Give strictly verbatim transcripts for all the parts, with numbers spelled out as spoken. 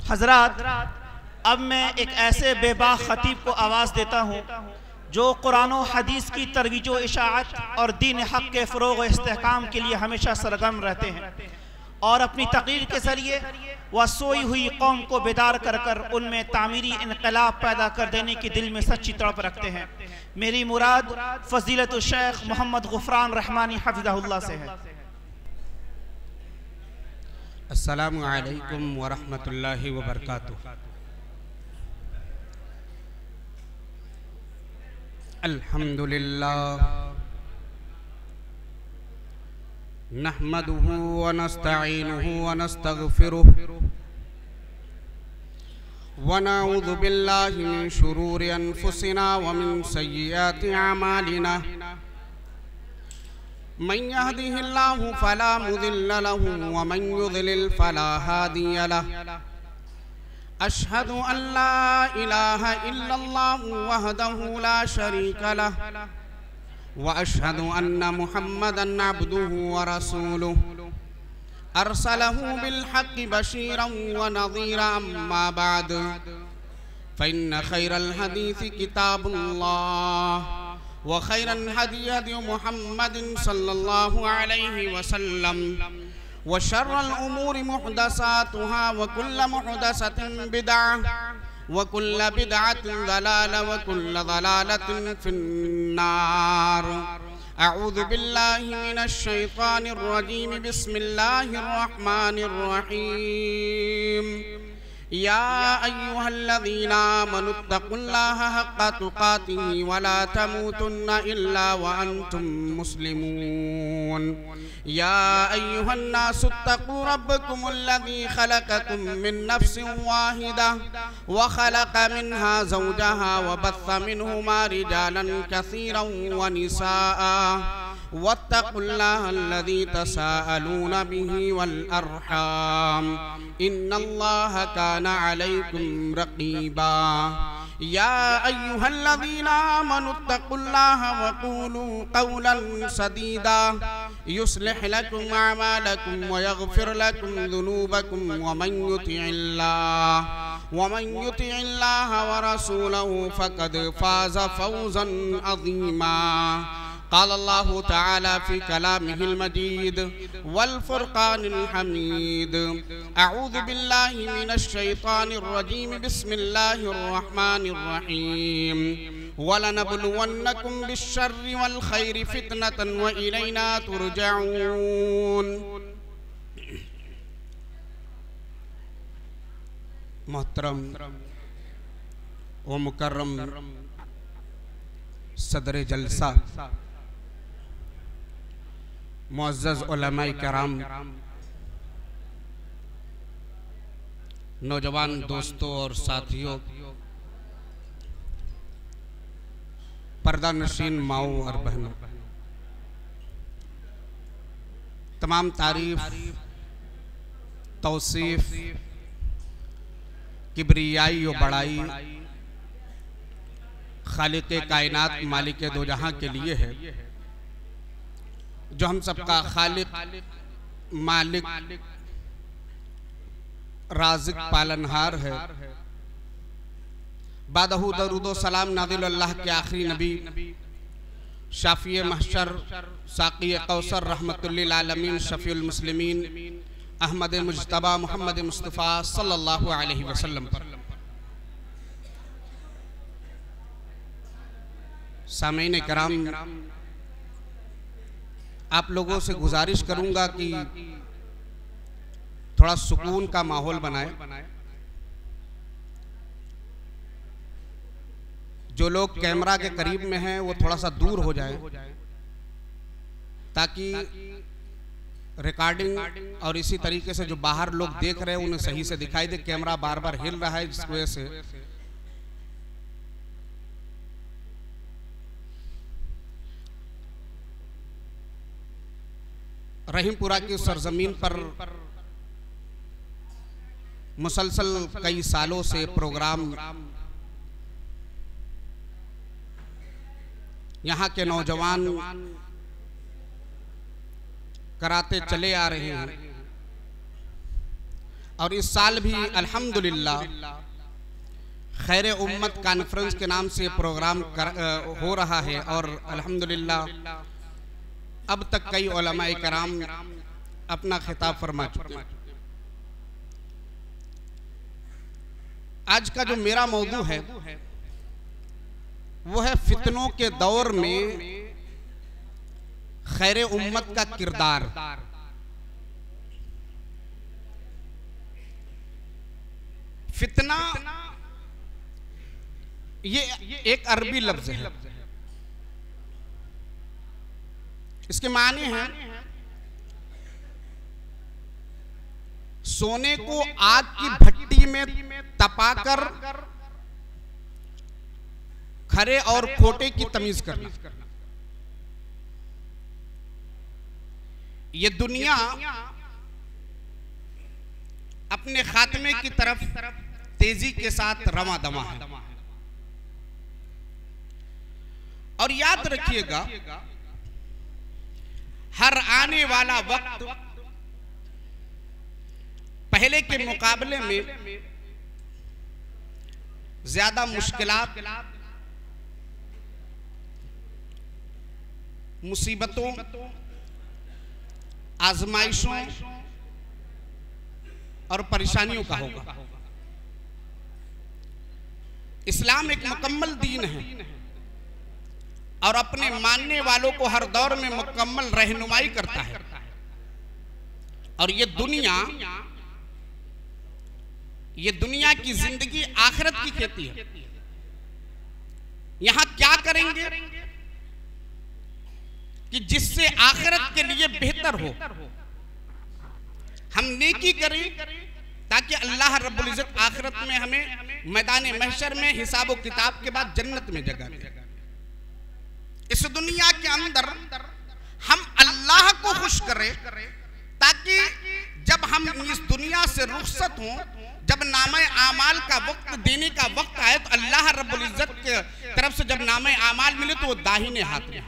हजरात, अब मैं एक ऐसे बेबाक खतीब को आवाज़ देता हूँ जो कुरान और हदीस की तरवीज व इशाअत और दीन हक़ के फ़रोग़ व इस्तेहकाम के लिए हमेशा सरगर्म रहते हैं और अपनी तक़रीर के ज़रिए वह सोई हुई कौम को बेदार कर कर उनमें तामीरी इनक़लाब पैदा कर देने की दिल में सच्ची तड़प रखते हैं। मेरी मुराद फ़ज़ीलत शेख मोहम्मद ग़ुफ़रान रहमानी हफ़िज़हुल्लाह से है। अस्सलामु अलैकुम व रहमतुल्लाहि व बरकातुहू। अल्हम्दुलिल्लाह नहमदुहु व नस्तईनुहु व नस्तगफिरुहु व नऊज़ु बिल्लाहि मिन शुरूरि अनफुसिना व मिन सय्यिआति अमालिना मन यहदिहिल्लाहु फला मुदिल्ल लहु व मन युद्लिल फला हादिय लहु। अशहदु अन ला इलाहा इल्लल्लाहु वहदहु ला शरीका लहु व अशहदु अन्ना मुहम्मदन अब्दुहु व रसूलुहु अरसलहु बिल हक़्क़ि बशीरन व नज़ीरा। अम्मा बाद फ़इन्न खैरल हदीसी किताबुल्लाह व खैरल हदी हदी मुहम्मदिन सल्लल्लाहु अलैहि वसल्लम व शर्रल उमूरि मुहदसातुहा व कुल्ल मुहदसतिन बिदअह व कुल्ल बिदअतिन दलाला व कुल्ल दलालतिन फिन्नार। अऊज़ु बिल्लाहि मिनश शैतानिर रजीम। बिस्मिल्लाहिर रहमानिर रहीम। या अय्युहल्लज़ीना आमनुत्तक़ुल्लाहा हक़्क़ तुक़ातिही व ला तमूतुन्ना इल्ला व अंतुम मुस्लिमून। या अय्युहन्नासु इत्तक़ू रब्बकुमुल्लज़ी खलक़कुम मिन नफ्सिन वाहिदा व खलक़ मिन्हा ज़ौजहा व बस्स मिन्हुमा रिजालन कसीरन व निसाअ वत्तक़ुल्लाहा अल्लज़ी तसाअलून बिही वल अर्हाम इन्नल्लाहा काना अलैकुम रक़ीबा। या अय्युहल्लज़ीना आमनुत्तक़ुल्लाहा व क़ूलू क़ौलन सदीदा युस्लिह लकुम अअमालकुम व यग़फ़िर लकुम ज़ुनूबकुम व मन युतिइल्लाह व मन युतिइल्लाह व रसूलहु फ़क़द फ़ाज़ फ़ौज़न अज़ीमा। क़ाल अल्लाहु तआला फ़ी कलामिहिल मजीद वल फ़ुरक़ानिल हमीद। अऊज़ु बिल्लाहि मिनश शैतानिर रजीम। बिस्मिल्लाहिर रहमानिर रहीम। वलनब्लुवन्नकुम बिश्शर्रि वल खैरि फ़ितनतन व इलैना तुरजऊन। मोहतरम व मुकर्रम सदर जलसा, मुअज़्ज़ज़ उलमाए किराम, नौजवान दोस्तों और साथियों, पर्दा नशीन माओ और बहनों, तमाम तारीफ, तौसीफ, किब्रियाई और बड़ाई खालिक़े कायनात मालिके दो जहां के लिए है, जो हम सबका खालिक, मालिक, राज़िक, पालनहार है। बादहू दरूदो सलाम नाज़िल अल्लाह के आखिरी नबी, शाफ़िए महशर, साक़िए कौसर, रहमतुल लिल आलमीन, शफ़ीउल मुस्लिमीन, अहमद मुज्तबा मोहम्मद मुस्तफ़ा सल्लल्लाहु अलैहि वसल्लम पर। सामीन किराम, आप लोगों से गुजारिश करूंगा कि थोड़ा सुकून का माहौल बनाए। जो लोग कैमरा के करीब में हैं वो थोड़ा सा दूर हो जाएं, ताकि रिकॉर्डिंग और इसी तरीके से जो बाहर लोग देख रहे हैं उन्हें सही से दिखाई दे। कैमरा बार बार हिल रहा है, जिस वजह से रहीमपुरा की सरजमीन पर मुसलसल कई सालों से प्रोग्राम यहाँ के नौजवान कराते चले आ रहे हैं। और इस साल भी अल्हम्दुलिल्लाह खैर उम्मत कॉन्फ्रेंस के नाम से प्रोग्राम कर, हो रहा है और अल्हम्दुलिल्लाह अब तक कई उलमाए कराम अपना खिताब फरमा चुके हैं। आज का जो मेरा मौजू है वो है फितनों के दौर में खैर उम्मत का किरदार। फितना ये एक अरबी लफ्ज है, इसके माने हैं सोने को आग की भट्टी में तपाकर खरे और खोटे की तमीज करना। ये दुनिया अपने खात्मे की तरफ तेजी के साथ रवा दवा है। और याद रखिएगा हर आने वाला वक्त पहले के मुकाबले में ज्यादा मुश्किलात, मुसीबतों, आजमाइशों और परेशानियों का होगा। इस्लाम एक मुकम्मल दीन है और अपने मानने वालों को हर दौर में मुकम्मल रहनुमाई करता है। और ये दुनिया ये दुनिया की जिंदगी आखिरत की खेती है। यहां क्या करेंगे कि जिससे आखिरत के लिए बेहतर हो। हम नेकी करें ताकि अल्लाह रब्बुल इज्जत आखिरत में हमें मैदान महशर में हिसाब व किताब के बाद जन्नत में जगह दे। इस दुनिया के अंदर हम अल्लाह को खुश करें ताकि जब हम इस दुनिया से रुखसत हों, जब नामे आमाल का वक्त देने का वक्त आए तो अल्लाह रब्बुल इज्जत के तरफ से जब नामे आमाल मिले तो वो दाहिने हाथ में।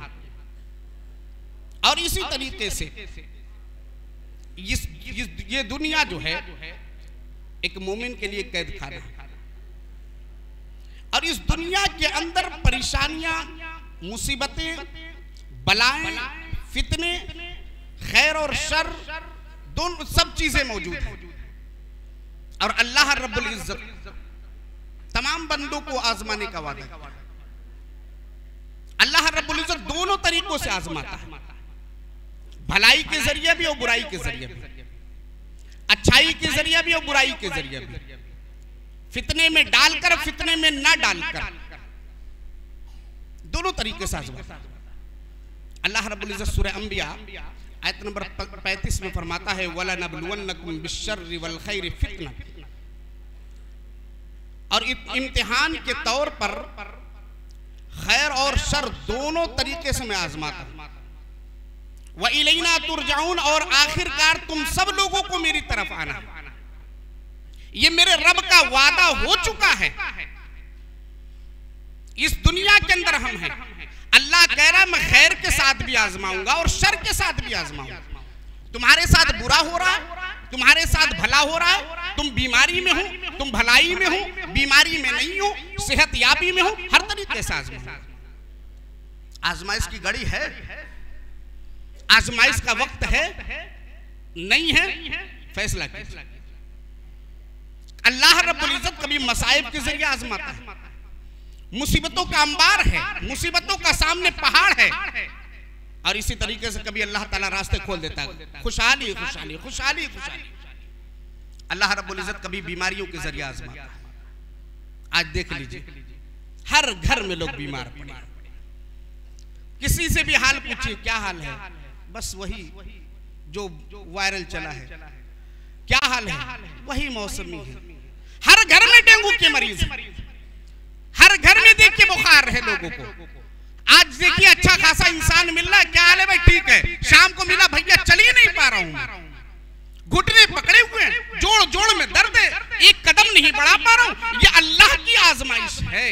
और इसी तरीके से इस, इस ये दुनिया जो है एक मोमिन के लिए कैद खाना है। और इस दुनिया के अंदर परेशानियां, मुसीबतें, बलाएं, फितने, खैर और शर दोनों सब चीजें मौजूद हैं। और अल्लाह रब्बुल इज्जत तमाम बंदों को आजमाने का वादा है। अल्लाह रब्बुल इज्जत दोनों तरीकों से आजमाता है, भलाई के जरिए भी और बुराई के जरिए भी, अच्छाई के जरिए भी और बुराई के जरिए भी, फितने में डालकर फितने में ना डालकर, दोनों तरीके से आजमाता है। अल्लाह रब्बुल इज्जत सूरह अंबिया आयत नंबर पैंतीस में फरमाता है वला नबलुवन्नकुम बिश्शर्रि वल खैरि फितना। और इम्तिहान के तौर पर खैर और शर दोनों तरीके से मैं आजमाता हूं। व इलैना तुरजाउन, और आखिरकार तुम सब लोगों को मेरी तरफ आना। ये मेरे रब का वादा हो चुका है। इस दुनिया के अंदर हम हैं, अल्लाह कह रहा मैं खैर के साथ भी आजमाऊंगा और शर के साथ भी आजमाऊंगा। तुम्हारे साथ बुरा हो रहा है, तुम्हारे साथ भला हो रहा है, तुम बीमारी में हो, तुम भलाई में हो, बीमारी में नहीं हो, सेहत याबी में हो, हर तरीके से आजमाओ। आजमाइश की घड़ी है, आजमाइश का वक्त है, नहीं है, फैसला कीजिए। अल्लाह रब्बुल इज्जत कभी मसाइब के जरिए आजमाता है, मुसीबतों का अंबार है, मुसीबतों का सामने पहाड़ है। और इसी तरीके से कभी अल्लाह ताला रास्ते खोल देता है, खुशहाली खुशहाली खुशहाली खुशहाली। अल्लाह रब्बुल इज्जत कभी बीमारियों के जरिए आजमाता है। आज देख लीजिए हर घर में लोग बीमार पड़े, किसी से भी हाल पूछिए क्या हाल है, बस वही जो वायरल चला है। क्या हाल है, वही मौसमी है। हर घर में डेंगू के मरीज, हर घर में देखिए बुखार है लोगों को। आज देखिए अच्छा खासा इंसान मिल रहा है, क्या हाल है भाई, ठीक है, शाम को मिला भैया चल ही नहीं पा रहा हूं, घुटने पकड़े हुए हैं, जोड़ जोड़ में दर्द है, एक कदम नहीं बढ़ा पा रहा हूं। ये अल्लाह की आजमाइश है।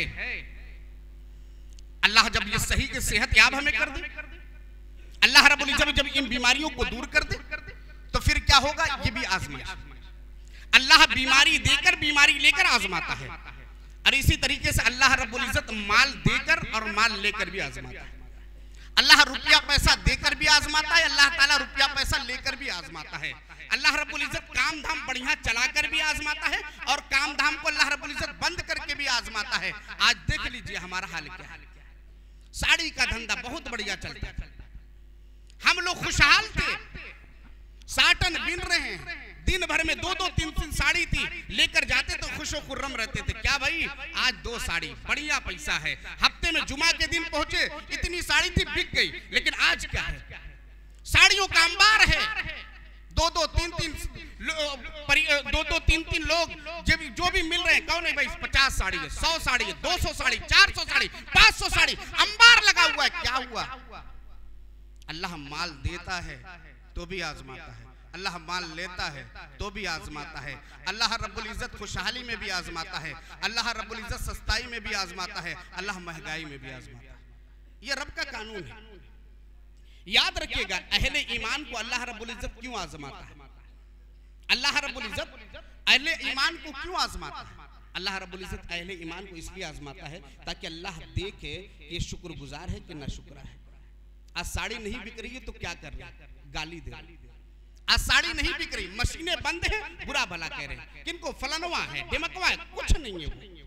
अल्लाह जब ये सही के सेहत याब हमें कर दे, अल्लाह रब्बुल इज्जत जब इन बीमारियों को दूर कर दे, तो फिर क्या होगा, ये भी आजमाइश। अल्लाह बीमारी देकर बीमारी लेकर आजमाता है, और इसी तरीके से अल्लाह रब्बुल इज्जत माल देकर और माल लेकर भी आजमाता है। अल्लाह रुपया पैसा देकर भी आजमाता है, अल्लाह ताला रुपया पैसा लेकर भी आजमाता है। अल्लाह रब्बुल इज्जत काम धाम बढ़िया चलाकर भी आजमाता है, और काम धाम को अल्लाह रब्बुल इज्जत बंद करके भी आजमाता है। आज देख लीजिए हमारा हाल क्या है। साड़ी का धंधा बहुत बढ़िया चलता था, हम लोग खुशहाल थे, साटन बिन रहे हैं, दिन भर में दो दो तीन तीन साड़ी थी, लेकर जाते तो खुशो खुर्रम रहते थे। क्या भाई आज दो साड़ी, बढ़िया पैसा है। हफ्ते में जुमा के दिन पहुंचे, इतनी साड़ी थी बिक गई। लेकिन आज क्या है, साड़ियों का अंबार है, दो दो तीन तीन दो दो तीन तीन लोग जब जो भी मिल रहे हैं, कौन है भाई पचास साड़ी है, सौ साड़ी है, दो सौ साड़ी, चार सौ साड़ी, पांच सौ साड़ी, अंबार लगा हुआ है। क्या हुआ, अल्लाह माल देता है तो भी आजमाता है, अल्लाह माल लेता है तो भी आजमाता है। अल्लाह रब्बुल इज्जत खुशहाली में भी आजमाता है, अल्लाह रब्बुल इज्जत सस्ताई में भी आजमाता है, अल्लाह महंगाई में भी आजमाता है। ये रब का कानून है। याद रखिएगा, अहले ईमान को अल्लाह रब्बुल इज्जत क्यों आजमाता है? अल्लाह रब्बुल इज्जत अहले ईमान को क्यों आजमाता है? अल्लाह रब्बुल इज्जत अहले ईमान को इसलिए आजमाता है ताकि अल्लाह देखे ये शुक्रगुजार है कि ना शुक्र है। आज साड़ी नहीं बिक रही है तो क्या कर रहे हैं, गाली दे। आज साड़ी नहीं बिक रही, मशीनें बंद है, बुरा भला कह रहे हैं, किनको फलनवा है, डिमकवा है, कुछ नहीं है वो।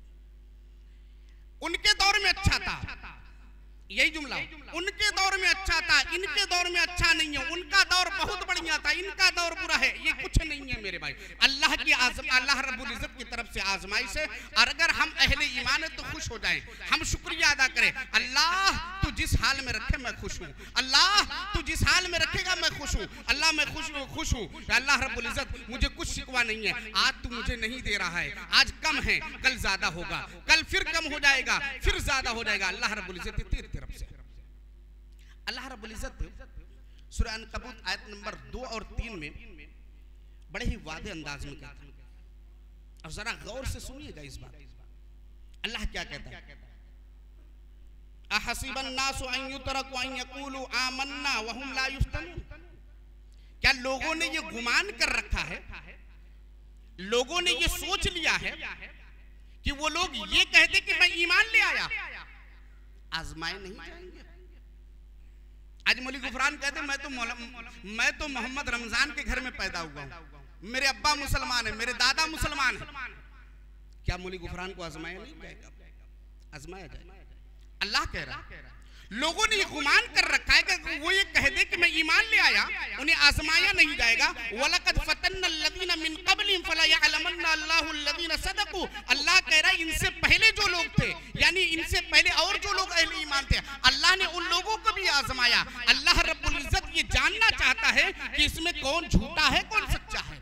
उनके दौर में अच्छा था, यही जुमला, उनके दौर में अच्छा था, इनके दौर में अच्छा नहीं है। उनका दौर बहुत बढ़िया था, इनका दौर बुरा है, ये कुछ नहीं है मेरे भाई। अल्लाह की आजम अल्लाह रब्बुल इज्जत की तरफ से आजमाइश है, और अगर हम अहले ईमान है तो खुश हो जाएं, हम शुक्रिया अदा करें। अल्लाह तू जिस हाल में रखे मैं खुश हूँ, अल्लाह तू जिस हाल में रखेगा मैं खुश हूँ, अल्लाह मैं खुश हूँ खुश हूँ अल्लाह रब्बुल इज्जत मुझे कुछ शिकवा नहीं है, आज तू मुझे नहीं दे रहा है, आज कम है कल ज्यादा होगा, कल फिर कम हो जाएगा, फिर ज्यादा हो जाएगा। अल्लाह रब्बुल इज्जत तेरी तरफ से। अल्लाह रब्बुल इज्जत सूरह अनकबूत आयत नंबर दो और तीन में बड़े ही वादे अंदाज में कहता है, और जरा गौर से सुनिएगा इस बात। अल्लाह क्या कहता है, अहसीबन नासु अन युतरकु अन यक़ूलु आमन्ना व हुम ला युफ्तनून। क्या लोगों ने ये गुमान कर रखा है, लोगों ने ये सोच लिया है कि वो लोग ये कहते कि मैं ईमान ले आया, आजमाए नहीं जाएंगे। आज मौली गुफरान कहते मैं तो मैं तो मोहम्मद रमजान के घर में पैदा हुआ हूँ, मेरे अब्बा मुसलमान है, मेरे दादा मुसलमान है। क्या मौली गुफरान को आजमाया नहीं जाएगा? आजमाया जाएगा। अल्लाह कह रहा है लोगों ने ये गुमान कर रखा है कि वो ये कह दे कि मैं ईमान ले आया, उन्हें आजमाया नहीं जाएगा। वलकद फतन्ना अल्लज़ीना मिन क़ब्लिहिम फला यअलमन्ना अल्लाहु अल्लज़ीना सदक़ू। अल्लाह कह रहा है इनसे पहले जो लोग थे, यानी इनसे पहले और जो लोग अहले ईमान थे, अल्लाह ने उन लोगों को भी आजमाया। अल्लाह रब्बुल इज्जत ये जानना चाहता है कि इसमें कौन झूठा है कौन सच्चा है।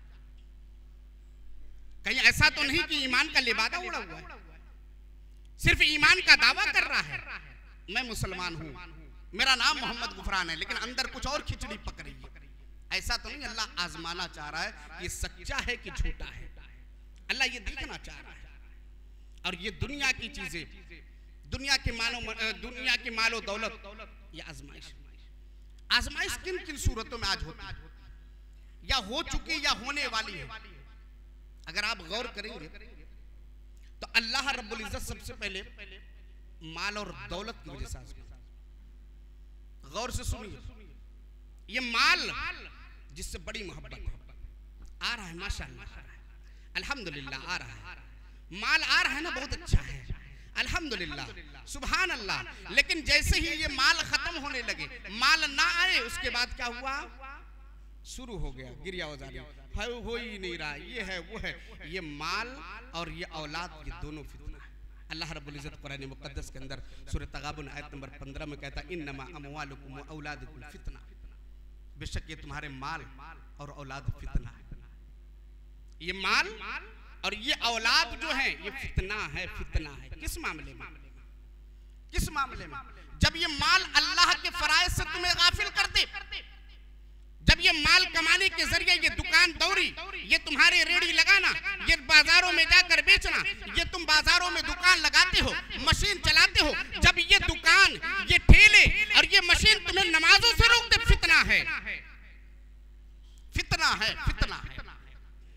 कहीं ऐसा तो नहीं कि ईमान का लिबादा उड़ा हुआ है, सिर्फ ईमान का दावा कर रहा है मैं मुसलमान हूँ, मेरा नाम मोहम्मद गुफरान है, लेकिन अंदर कुछ और खिचड़ी पक रही है। ऐसा तो नहीं, अल्लाह आजमाना चाह रहा है ये सच्चा है कि झूठा है। अल्लाह ये देखना चाह रहा है। और ये दुनिया की चीजें, दुनिया के मालो दुनिया के मालो दौलत, ये आजमाइश। आजमाइश किन किन सूरतों में आज होती है, या हो चुकी या होने वाली है। अगर आप गौर करेंगे तो अल्लाह रब्बुल इज्जत सबसे पहले माल और दौलत की वजह से आजमाता। गौर से सुनिए, ये माल जिससे बड़ी मोहब्बत है आ रहा है, माशाअल्लाह अल्हम्दुलिल्लाह आ रहा है, माल आ रहा है ना, बहुत अच्छा है अल्हम्दुलिल्लाह सुभान अल्लाह। लेकिन जैसे ही ये माल खत्म होने लगे, माल ना आए, उसके बाद क्या हुआ, शुरू हो गया गिरिया वजारी, है हो ही नहीं रहा, ये है वो है। ये माल और ये औलाद, ये दोनों फितना है। अल्लाह रब्बुल इज्जत कुरान मुक़द्दस के अंदर सूरह तगाबुन आयत नंबर पंद्रह में कहता है इन्नमा अमवालुकुम व औलादुकुम फितना, बेशक ये तुम्हारे माल और औलाद फितना है। ये माल और ये औलाद जो है ये फितना है, फितना है। किस मामले में, किस मामले में? जब ये माल अल्लाह के फराइज से तुम्हें गाफिल कर दे, जब ये माल कमाने के जरिए ये दुकान दौरी, ये तुम्हारे रेड़ी लगाना, ये बाजारों में जाकर बेचना, ये तुम बाजारों में दुकान लगाते हो, मशीन चलाते हो, जब ये दुकान, ये ठेले और ये मशीन तुम्हें नमाजों से रोक दे, फितना है, फितना है, फितना है।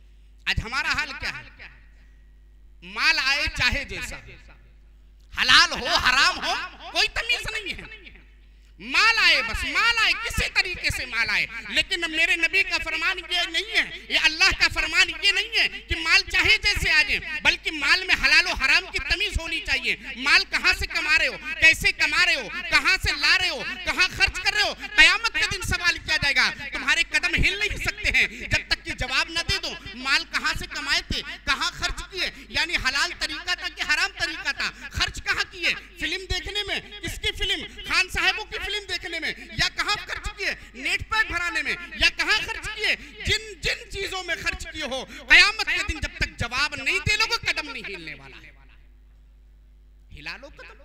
आज हमारा हाल क्या है? माल आए चाहे जैसा, हलाल हो हराम हो कोई तमीज नहीं है। माल आए, बस माल आए, किसी तरीके से माल आए। लेकिन मेरे नबी का फरमान ये नहीं है, ये अल्लाह का फरमान ये नहीं है कि माल चाहे जैसे आ जाए, बल्कि माल में हलाल और हराम की तमीज होनी चाहिए। माल कहां से कमा रहे हो, कैसे कमा रहे हो, कहां से ला रहे हो, कहां खर्च कर रहे हो, कयामत के दिन सवाल किया जाएगा। तुम्हारे कदम हिल नहीं सकते हैं जब तक कि जवाब न दे दो। माल कहां से कमाए थे, कहां खर्च किए, यानी हलाल तरीका था कि हराम तरीका था, खर्च कहां किए, फिल्म देखने में, किसकी फिल्म, खान साहबों की फिल्म देखने में, या कहां खर्च किए, नेट पैक भराने में, या कहां खर्च किए, जिन जिन चीजों में खर्च किए हो, कयामत के दिन जब तक जवाब नहीं दे लोगे कदम नहीं हिलने वाला है। हिला लो कदम।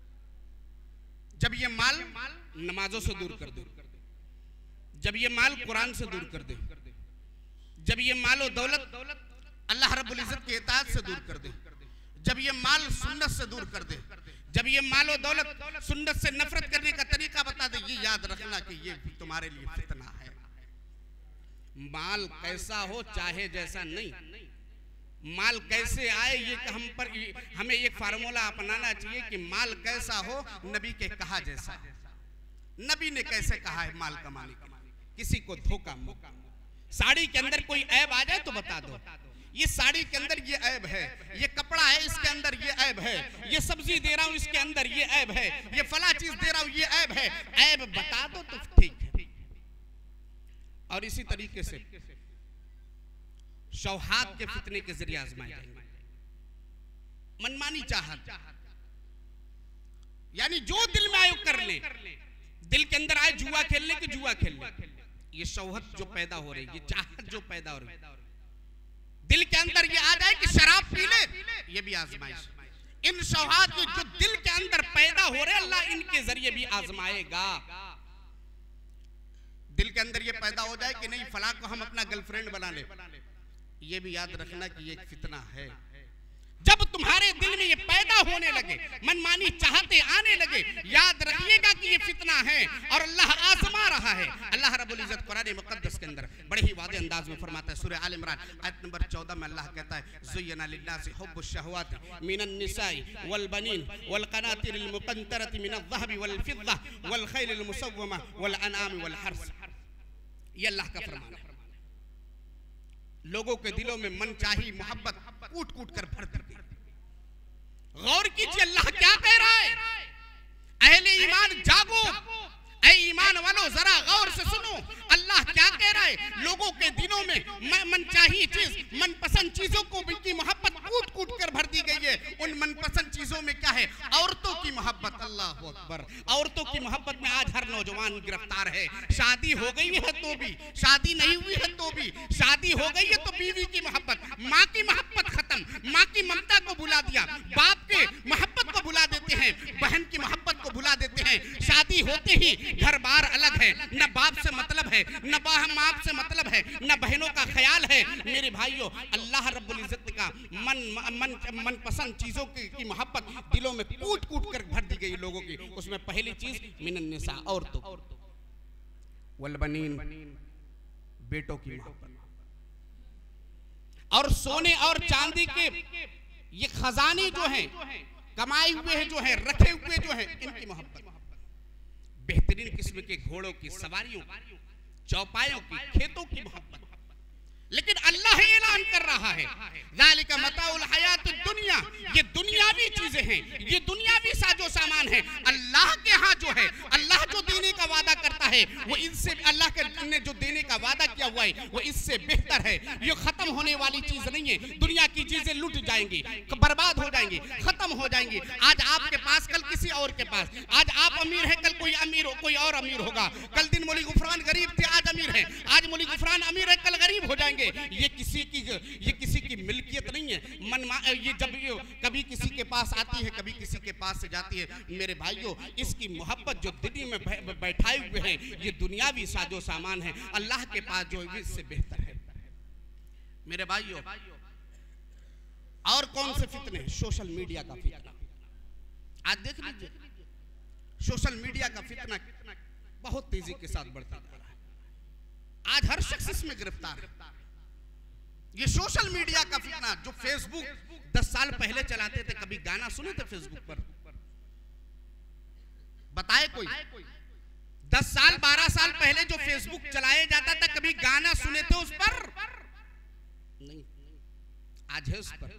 जब ये माल नमाजों से दूर कर दे, जब ये माल कुरान से दूर कर दे, जब ये मालो दौलत अल्लाह रब्बुल इज्जत की इताअत से दूर कर दे, जब ये माल सुन्नत से दूर कर दे, जब ये मालो दौलत सुन्नत से नफरत करने का तरीका बता दे, ये याद रखना कि ये तुम्हारे लिए फितना है। माल कैसा हो चाहे जैसा नहीं, माल कैसे आए ये हम पर, हमें एक फार्मूला अपनाना चाहिए कि माल कैसा हो नबी के कहा जैसा। नबी ने कैसे कहा है माल कमाने के, किसी को धोखा मत। साड़ी के अंदर कोई ऐब आ जाए तो बता दो, ये साड़ी के अंदर ये ऐब है, ये कपड़ा है इसके अंदर ये ऐब है, ये सब्जी दे रहा हूं इसके अंदर ये ऐब है, ये फला चीज दे रहा हूं ये ऐब है। ऐब बता दो तो ठीक है। और इसी तरीके से शौहाद के फितने के जरिए आजमाए जाएंगे। मनमानी चाहत, यानी जो दिल में आए कर ले, दिल के अंदर आए जुआ खेलने की जुआ खेल ले, ये शौहत जो पैदा हो रही, ये चाहत जो पैदा हो रही, दिल के अंदर ये आ जाए कि शराब पी ले, ये भी आजमाइश। इन शौहाद जो दिल के अंदर पैदा हो रहे अल्लाह इनके जरिए भी आजमाएगा। दिल के अंदर ये पैदा हो जाए कि नहीं फला को हम अपना गर्लफ्रेंड बना ले, ये भी याद रखना कि ये एक फितना है। जब तुम्हारे दिल में ये पैदा होने लगे, मनमानी चाहते आने लगे, याद रखिएगा कि ये फितना है और अल्लाह आजमा रहा है। अल्लाह रब्बुल इज्जत कुरान मुकद्दस के अंदर बड़े ही वादे अंदाज में फरमाता है, सूरह आल इमरान आयत नंबर चौदह में अल्लाह कहता है, ज़ुय्यना लिन्नासि हुब्बुश शहवाति मिनन निसाई वल बनीन वल क़नातिरिल मुक़ंतरति मिनज़ ज़हबि वल फ़िद्दा वल ख़ैलिल मुसव्वमा वल अनआमि वल हर्स। ये अल्लाह का फरमान है। लोगों के दिलों में मन चाही मोहब्बत कूट कूट कर भर दी। गौर कीजिए अल्लाह क्या कह रहा है। अहले ईमान जागो, ऐ ईमान वालों जरा गौर से सुनो, अल्लाह क्या कह रहा है। लोगों के दिलों में मनचाही चीज, मनपसंद चीजों को की मोहब्बत कूट कूट कर भर दी गई है। उन मनपसंद चीजों में क्या है, औरतों की मोहब्बत। अल्लाह अकबर। औरतों की मोहब्बत में आज हर नौजवान गिरफ्तार है। शादी हो गई है तो भी, शादी नहीं हुई है तो भी, शादी हो गई है तो बीवी की मोहब्बत, माँ की मोहब्बत खत्म, माँ की ममता को भुला दिया, बाप के मोहब्बत को भुला देते हैं, बहन की मोहब्बत को भुला देते हैं। शादी होते ही घर बार अलग है, न बाप से मतलब है, न बाप से मतलब है, न बहनों का ख्याल है। मेरे भाइयों, अल्लाह रब्बुल इज्जत का मन मन मनपसंद चीजों की, की मोहब्बत दिलों में कूट कूट कर भर दी गई लोगों की। उसमें पहली चीज मिनन निसा, औरतों, वल बनीन, बेटों की मोहब्बत, और सोने और चांदी के ये खजाने जो हैं, कमाए हुए हैं जो है, रखे हुए जो है, इनकी मोहब्बत, बेहतरीन किस्म के घोड़ों की सवारियों, चौपायों की, खेतों की मोहब्बत। लेकिन अल्लाह ऐलान कर रहा है, ज़ालिका मताउल हयातुद दुनिया, ये दुनियावी चीजें हैं, ये दुनियावी साजो सामान है। अल्लाह के यहाँ जो है, अल्लाह जो देने का वादा करता है वो इससे, अल्लाह के ने जो देने का वादा किया हुआ है वो इससे बेहतर है। ये खत्म होने वाली चीज नहीं है। दुनिया की चीजें लुट जाएंगी, बर्बाद हो जाएंगी, खत्म हो जाएंगी। आज आपके पास, कल किसी और के पास। आज आप अमीर है, कल कोई अमीर हो, कोई और अमीर होगा। कल दिन मौली गुफरान गरीब थे, आज अमीर है। आज मौली गुफरान अमीर है, कल गरीब हो जाएंगे। ये किसी की ये किसी की मिल्कियत नहीं है। मन ये जब ये कभी किसी के पास आती है, कभी किसी के पास से जाती है। मेरे भाइयों, इसकी मोहब्बत जो दिल में बैठाए हुए हैं, ये दुनियावी साजो सामान है। अल्लाह के पास जो है इससे बेहतर है। मेरे भाइयों, और कौन से फितने हैं? सोशल मीडिया का फितना। आज देख लीजिए, सोशल मीडिया का फितना बहुत तेजी के साथ बढ़ता जा रहा है। आज हर शख्स इसमें गिरफ्तार है। ये सोशल मीडिया का फितना। जो फेसबुक दस साल पहले चलाते थे, कभी गाना सुने थे फेसबुक पर? बताए कोई? दस साल बारह साल पहले जो फेसबुक चलाया जाता था, कभी गाना सुने थे उस पर? नहीं। आज है उस पर।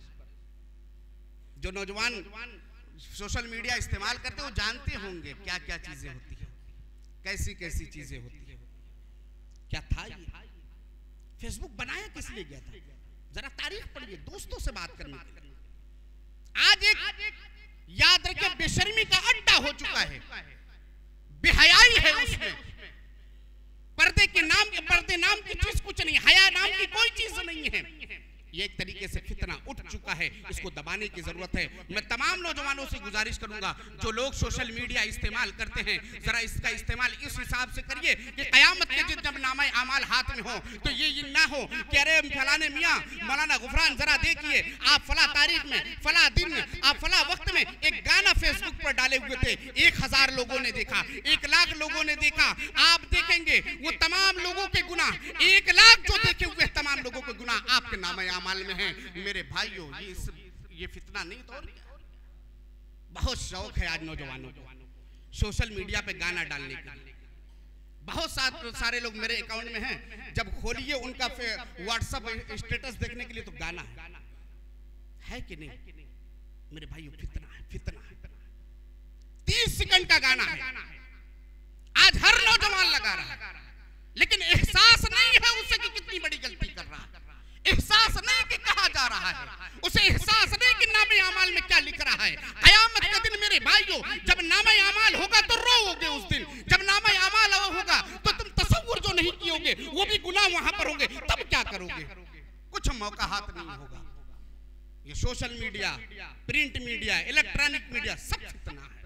जो नौजवान सोशल मीडिया इस्तेमाल करते वो जानते होंगे क्या क्या चीजें होती है, कैसी कैसी चीजें होती है। क्या था ये? फेसबुक बनाया किस लिए गया था? जरा तारीख पढ़िए, दोस्तों से बात करने के लिए। आज एक याद रखिए बेशर्मी का अड्डा हो चुका है, बेहयाई है उसमें। पर्दे के नाम के पर्दे नाम की चीज कुछ नहीं, हया नाम की कोई चीज नहीं है। ये एक तरीके से फितना उठ चुका है, इसको दबाने की जरूरत है। मैं तमाम नौजवानों से गुजारिश करूंगा, जो लोग सोशल मीडिया इस्तेमाल करते हैं, जरा इसका इस्तेमाल इस हिसाब से करिए कि कयामत के दिन जब नामा अमाल हाथ में हो तो ये ना हो कि अरे फलाने मियाँ मौलाना गुफरान जरा देखिए आप फला तारीख में फला दिन में आप फला वक्त में एक गाना फेसबुक पर डाले हुए थे, एक हजार लोगों ने देखा, एक लाख लोगों ने देखा। आप देखेंगे वो तमाम लोगों के गुनाह, एक लाख जो देखे हुए तमाम लोगों के गुनाह आपके नामा अमाल में है। मेरे भाइयों, ये ये फितना नहीं तो और क्या? बहुत शौक है आज नौजवानों को सोशल मीडिया पे गाना डालने का। बहुत सारे सारे लोग मेरे अकाउंट में हैं, जब खोलिए उनका व्हाट्सएप स्टेटस देखने के लिए तो गाना है, है कि नहीं? मेरे भाइयों फितना है, फितना है। तीस सेकंड का गाना है, आज हर नौजवान लगा रहा है, लेकिन एहसास नहीं है उसे कि कितनी बड़ी गलती कर रहा है। एहसास नहीं कि कहा जा रहा है, उसे एहसास नहीं कि नामे अमाल में क्या लिख रहा है। कयामत के दिन मेरे भाइयों जब नामे अमाल होगा तो रोओगे उस दिन। जब नामे अमाल होगा तो तुम तसव्वुर जो नहीं कियोगे वो भी गुनाह वहां पर होंगे, तब क्या करोगे? कुछ मौका हाथ नहीं होगा। ये social media, print media, electronic media सब फितना है।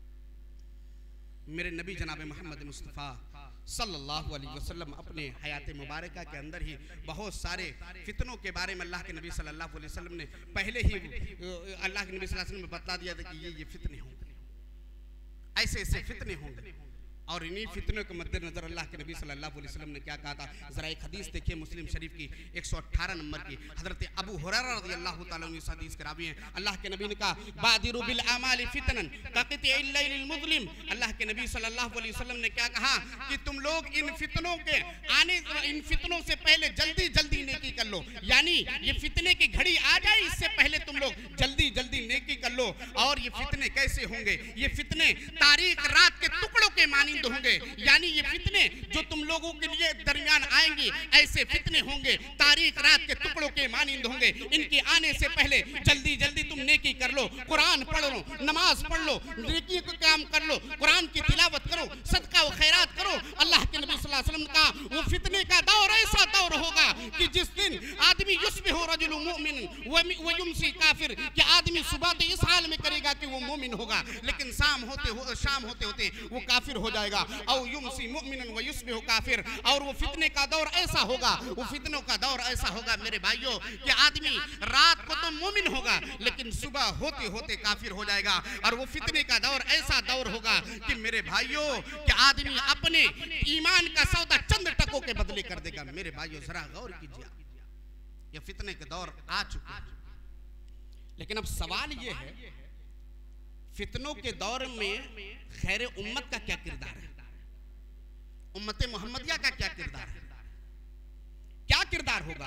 मेरे नबी जनाब मोहम्मद मुस्तफ़ा सल्लल्लाहु अलैहि वसल्लम अपने हयात मुबारका के अंदर ही बहुत सारे फितनों के बारे में अल्लाह के नबी सल्लल्लाहु अलैहि वसल्लम ने पहले ही अल्लाह के नबी सल्लल्लाहु अलैहि वसल्लम ने बता दिया था कि ये ये फितने होंगे, ऐसे ऐसे फितने होंगे। और इन्हीं फितनों के मद्देनजर अल्लाह के नबी सल्लल्लाहु अलैहि वसल्लम ने क्या कहा था? जरा एक हदीस देखिए, मुस्लिम शरीफ की एक सौ अठारह नंबर की। हजरत अबू हुरैरा रज़ियल्लाहु ताला अन्हु इस हदीस के रावी हैं। अल्लाह के नबी ने कहा बादिरु बिल आमाल फितनन कक़ितिल लैलिल मुज़लिम। अल्लाह के नबी सल्लल्लाहु अलैहि वसल्लम ने क्या कहा कि तुम लोग इन फितनों के आने इन फितनों से पहले जल्दी जल्दी नेकी कर लो, यानी ये फितने की घड़ी आ जाए इससे पहले तुम लोग जल्दी जल्दी नेकी कर लो। और ये फितने कैसे होंगे? ये फितने तारीख रात के टुकड़ों के मानी होंगे, यानी ये फितने जो तुम लोगों के लिए दरमियान आएंगे ऐसे फितने होंगे, तारीख रात के टुकड़ों के मानिंद होंगे। इनके आने से पहले जल्दी जल्दी तुम नेकी कर लो, कुरान पढ़ लो, नमाज पढ़ लो, नेकी को काम कर लो, कुरान की तिलावत करो, सदका व खैरात करो। अल्लाह के नबी सल्लल्लाहु अलैहि वसल्लम का वो फितने का दौर ऐसा दौर होगा कि जिस दिन आदमी युस्बिहु रजुलु मुमिन व युमसी काफिर, कि आदमी सुबह तो इस हाल में करेगा कि वो मोमिन होगा, लेकिन शाम होते हो शाम होते होते वो काफिर हो जाएगा। औ युमसी मुमिनन व युस्बिहु काफिर। और वो फितने का दौर ऐसा होगा, वो फितनों का दौर ऐसा होगा मेरे भाइयों कि आदमी रात को तो मोमिन होगा लेकिन सुबह होते होते काफिर हो जाएगा। और वो फितने का दौर ऐसा दौर होगा कि मेरे भाइयों कि आदमी अपने ईमान का सौदा चंद टकों के बदले कर देगा। मेरे भाइयों जरा गौर कीजिए, ये फितने के दौर आ चुके हैं। लेकिन अब सवाल ये है, फितनों के दौर में खैर उम्मत का क्या किरदार है? उम्मत मोहम्मदिया का क्या किरदार है? क्या किरदार होगा?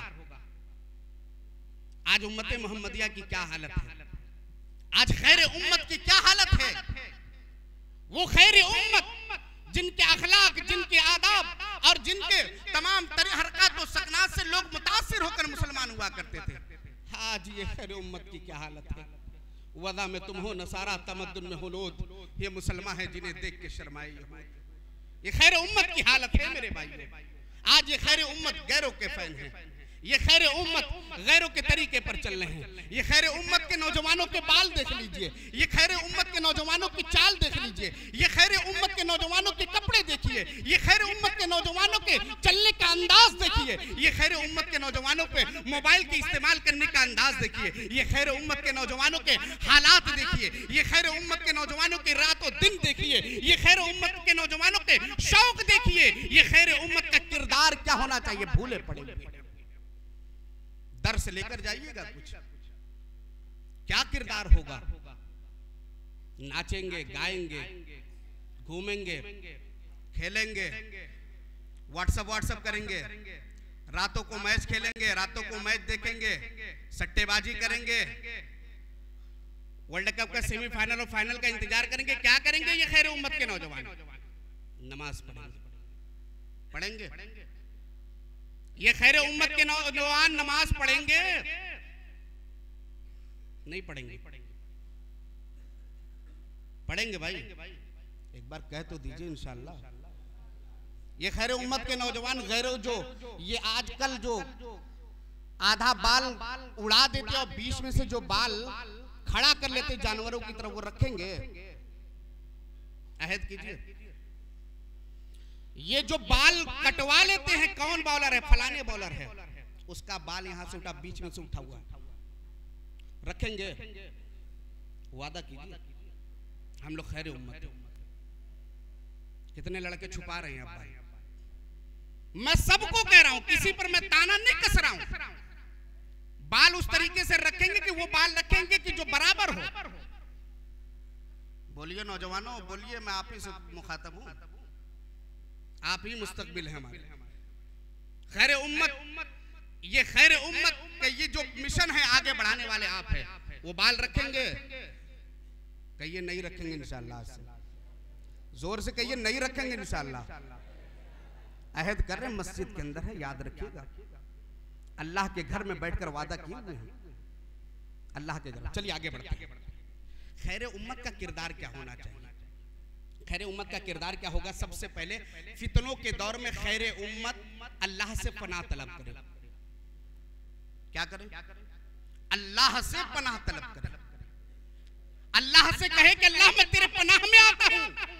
आज उम्मत मोहम्मदिया की क्या हालत है? आज खैर उम्मत की क्या हालत है? वो खैर उम्मत जिनके अखलाक, जिनके आदाब और जिनके तमाम तरह हरकत और सकनात से लोग मुतासिर होकर मुसलमान हुआ करते थे, आज ये खैर उम्मत की क्या हालत है? वदा में तुम हो नसारा, तमद्दुन में हो लोद, ये मुसलमान है जिन्हें देख के शर्माई हो। ये खैर उम्मत की हालत है मेरे भाई। आज ये खैर उम्मत गैरों के फैन है, ये खैर उम्मत गैरों के तरीके पर चल रहे हैं। ये खैर उम्मत के नौजवानों के बाल देख लीजिए, ये खैर उम्मत के नौजवानों की चाल देख लीजिए, ये खैर उम्मत के नौजवानों के कपड़े देखिए, ये खैर उम्मत के नौजवानों के चलने का अंदाज देखिए, ये खैर उम्मत के नौजवानों पे मोबाइल के इस्तेमाल करने का अंदाज देखिए, ये खैर उम्मत के नौजवानों के हालात देखिए, ये खैर उम्मत के नौजवानों के रातों दिन देखिए, ये खैर उम्मत के नौजवानों के शौक देखिए। ये खैर उम्मत का किरदार क्या होना चाहिए? भूले पड़े दर्स लेकर जाइएगा कुछ। क्या किरदार होगा? नाचेंगे, गाएंगे, घूमेंगे, खेलेंगे, व्हाट्सएप व्हाट्सएप करेंगे, रातों को मैच खेलेंगे, रातों को मैच देखेंगे, सट्टेबाजी करेंगे, वर्ल्ड कप का सेमीफाइनल और फाइनल का इंतजार करेंगे। क्या करेंगे ये खैर उम्मत के नौजवान? नमाज पढ़ेंगे, पढ़ेंगे। ये खैर उम्मत के नौजवान नमाज पढ़ेंगे? नहीं पढ़ेंगे। पढ़ेंगे भाई, एक बार कह तो दीजिए इंशाअल्लाह। ये खैर उम्मत के नौजवान गैरों जो ये आजकल जो आधा बाल उड़ा देते और बीच में से जो बाल खड़ा कर लेते जानवरों की तरह, वो रखेंगे? अहद कीजिए। ये जो बाल कटवा लेते हैं, कौन बॉलर है? फलाने बॉलर है, उसका बाल यहां से उठा, बीच में से उठा हुआ, रखेंगे? वादा कीजिए। हम लोग खैर उम्मत। कितने लड़के छुपा रहे हैं अब भाई। मैं सबको कह रहा हूं, किसी पर मैं ताना नहीं कस रहा हूं। बाल उस तरीके से रखेंगे कि वो बाल रखेंगे कि जो बराबर हो। बोलिए नौजवानों, बोलिए, मैं आप ही से मुखातब हूं, आप ही मुस्तकबिल हैं हमारे। खैर उम्मत, ये खैर उम्मत का ये जो मिशन है आगे बढ़ाने वाले आप हैं। वो बाल रखेंगे? कहिए नहीं रखेंगे इंशाअल्लाह। से जोर से कहिए नहीं रखेंगे इंशाअल्लाह। अहद कर रहे हैं, मस्जिद के अंदर है, याद रखिएगा। अल्लाह के घर में बैठकर वादा किए हुए हैं, अल्लाह के घर। चलिए आगे बढ़ते हैं। खैर उम्मत का किरदार क्या होना चाहिए? खैर उम्मत का किरदार क्या होगा? सबसे पहले फितनों के दौर में खैर उम्मत अल्लाह से पनाह तलब करे। क्या करें? अल्लाह से पनाह तलब करे। अल्लाह से कहे कि अल्लाह मैं तेरे पनाह में आता हूं।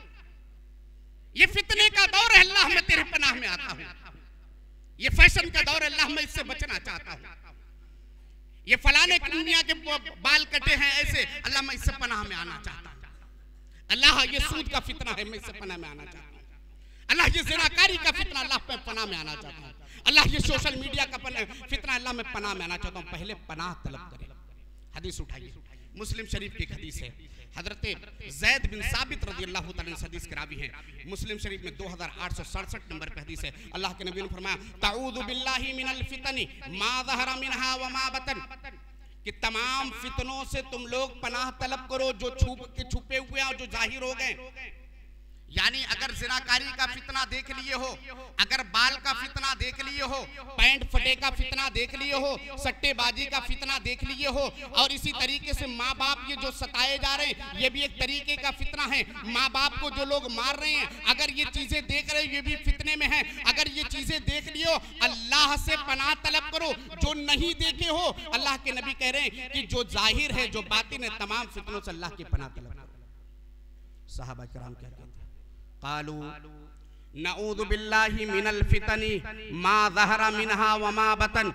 ये फितने का दौर है, अल्लाह मैं तेरे पनाह में आता हूं। ये फैशन का दौर है, अल्लाह मैं इससे बचना चाहता हूं। ये फलाने की दुनिया के बाल कटे हैं ऐसे, अल्लाह मैं इससे पनाह में आना चाहता हूं। अल्लाह ये सूद का फितना है, मैं इससे पनाह में आना चाहता हूं। अल्लाह ये ज़िनाकारी का फितना, अल्लाह मैं पनाह में आना चाहता हूं। अल्लाह ये सोशल मीडिया का फितना, अल्लाह मैं पनाह में आना चाहता हूं। पहले पनाह तलब करें। हदीस उठाइए, मुस्लिम शरीफ की हदीस है। हजरत ज़ैद बिन साबित रज़ी अल्लाह तआला अन्हु हदीस के रावी हैं। मुस्लिम शरीफ में दो हज़ार आठ सौ सड़सठ नंबर पे हदीस है। अल्लाह के नबी ने फरमाया, ताऊदु बिल्लाहि मिनल फितनी मा ज़हरा मिनहा व मा बतन, कि तमाम फितनों से तुम लोग पनाह तलब करो जो छुप के छुपे हुए और जो जाहिर हो गए। यानी अगर जिनाकारी का फितना देख लिए हो, अगर बाल का फितना देख लिए हो, पैंट फटे का फितना देख लिए हो, सट्टेबाजी का फितना देख लिए हो, और इसी तरीके से माँ बाप ये जो सताए जा रहे हैं, ये भी एक तरीके का फितना है। माँ बाप को जो लोग मार रहे हैं, अगर ये चीजें देख रहे हैं, ये भी फितने में है। अगर ये चीजें देख लियो, अल्लाह से पनाह तलब करो। जो नहीं देखे हो, अल्लाह के नबी कह रहे हैं कि जो जाहिर है, जो बातिन है, तमाम फितनों से अल्लाह की पनाह तलब करो। सहाबा किराम क्या कहते हैं? कालू नऊदु बिल्लाहि मिनल फितनी मा ज़हरा मिनहा व मा बतन।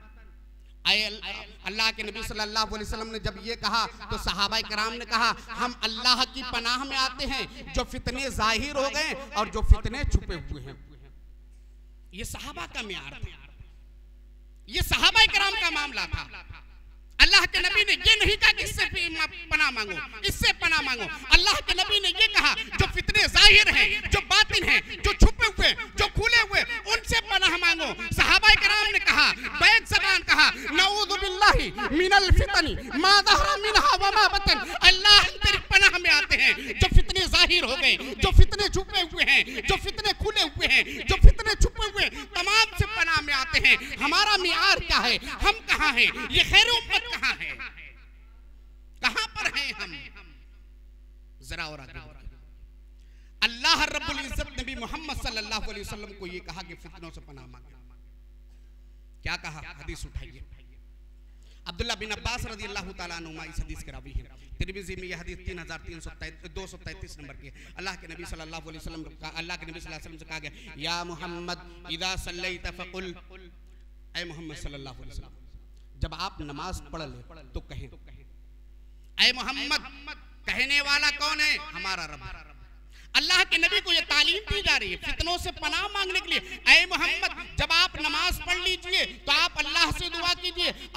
अल्लाह के नबी सल्लल्लाहु अलैहि वसल्लम ने जब ये कहा तो सहाबा किराम ने कहा, हम अल्लाह की पनाह में आते हैं जो फितने जाहिर हो गए और जो फितने छुपे हुए हैं। ये सहाबा का मियार था, ये सहाबा किराम का मामला था। अल्लाह के नबी ने ये नहीं कहा कि इससे पनाह मांगो, इससे पनाह मांगो। अल्लाह के नबी ने ये कहा जो फितने जाहिर हैं, जो बातिन हैं, जो छुपे हुए, जो खुले हुए, उनसे पनाह मांगो। सहाबा किराम ने कहा, बैद ज़बान कहा, नऊज़ु बिल्लाहि मिनल फितनी मा ज़हरा मिनहा व मा बतन। अल्लाह तेरी पनाह में आते हैं जो फितने जाहिर हो गए, जो फितने छुपे हुए हैं, जो फितने खुले हुए हैं, जो फितने छुपे हुए, तमाम से पनाह में आते हैं। हमारा मियार क्या है? हम कहाँ हैं? ये खैर उम्मत कहाँ है? कहाँ पर हैं हम? जरा और आगे अल्लाह रब्बुल इज्जत नबी मोहम्मद सल्लल्लाहु अलैहि वसल्लम को ये कहा कि फितनों से पनाह मांगे। क्या कहा? हदीस उठाइए। अब्दुल्ला बिन अब्बास रज़ी अल्लाह तआला अन्हुमा इस हदीस के रावी हैं। तिरमिज़ी में यह हदीस तीन हज़ार तीन सौ दो सौ तैंतीस नंबर की। अल्लाह के नबी सल्लल्लाहु अलैहि वसल्लम का अल्लाह के नबी सल्लल्लाहु अलैहि वसल्लम से कहा गया, या मोहम्मद इदा सल्लैत फकुल, ऐ मोहम्मद सल्लल्लाहु अलैहि वसल्लम जब आप नमाज पढ़ ले तो कहें, ऐ मोहम्मद। कहने वाला कौन है? हमारा रब। अल्लाह के नबी को यह तालीम दी जा रही है फितनों से पनाह मांगने के लिए। ऐ मोहम्मद, जब आप नमाज पढ़ लीजिए तो आप अल्लाह से दुआ कीजिए,